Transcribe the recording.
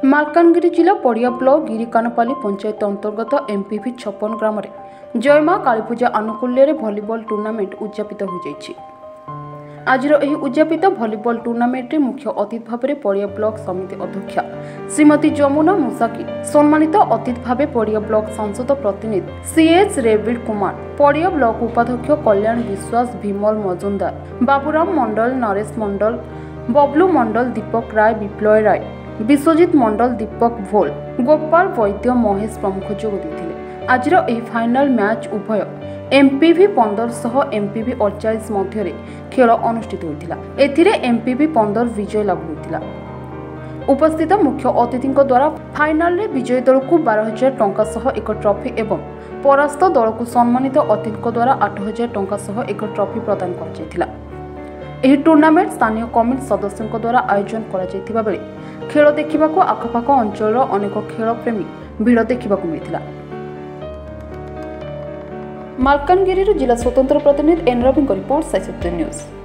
मालकानगिरी जिला पड़िया ब्लॉक गिरिकानपाली पंचायत अंतर्गत एमपीवी 56 ग्राम जयमा कालीपूजा आनुकूल्य भलीबॉल टूर्नामेंट उद्यापित हो जाइछि। आज उद्यापित भलीबॉल टूर्नामेंट मुख्य अतिथि भाव में पड़िया ब्लॉक समिति अध्यक्षा श्रीमती जमुना मुसाकी, सम्मानित अतिथि भाव पड़िया ब्लॉक सांसद प्रतिनिधि सीएच रेविड कुमार, पड़िया ब्लॉक उपाध्यक्ष कल्याण विश्वास, भीमल मजुमदार, बाबूराम मंडल, नरेश मंडल, बबलू मंडल, दीपक राय, विप्लव राय, विश्वजित मंडल, दीपक भोल, गोपाल वैद्य, महेश प्रमुख जोग देथिले। आजिर एही फाइनाल मैच उभय एमपीवी 15 सह एमपीवी 48 मध्य खेल अनुष्ठित होइतिला। एथिरे एमपीवी 15 विजय लाभ होइतिला। उपस्थित मुख्य अतिथि द्वारा फाइनाल रे विजयी दल को 12,000 टंका सह एक ट्रॉफी एवं परास्त दल को सम्मानित अतिथि द्वारा 8,000 टंका सह एक ट्रॉफी प्रदान कर जायतिला। एही टूर्नामेंट स्थानीय कमिटी सदस्यों द्वारा आयोजन करा जायतिबा बेले खेल देखिबाको आखपाख अंचल अनेक खेल प्रेमी भिड़ देखिबाको मिलिथिला। मालकानगिरी जिला स्वतंत्र प्रतिनिधि एन रवि रिपोर्ट, स्न्यूज।